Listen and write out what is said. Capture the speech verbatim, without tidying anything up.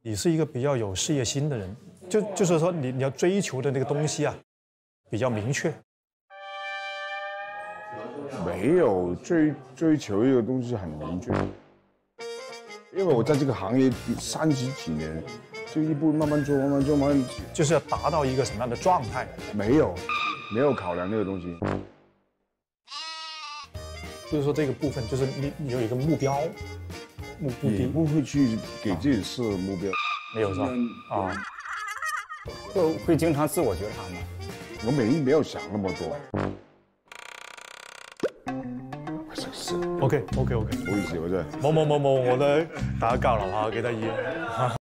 你是一个比较有事业心的人，就就是说你你要追求的那个东西啊，比较明确。 没有追追求一个东西很明确，因为我在这个行业三十几年，就一步慢慢做，慢慢做，慢慢就是要达到一个什么样的状态？ 没有，没有考量那个东西。 就是说这个部分，就是你你有一个目标，目目的也不会去给自己设目标， 没有是吧？啊， 就会经常自我觉察吗？ 我没没有想那么多。是 OK OK OK， 唔好意思，我真係。 冇冇冇冇，我都打交樓下幾得意。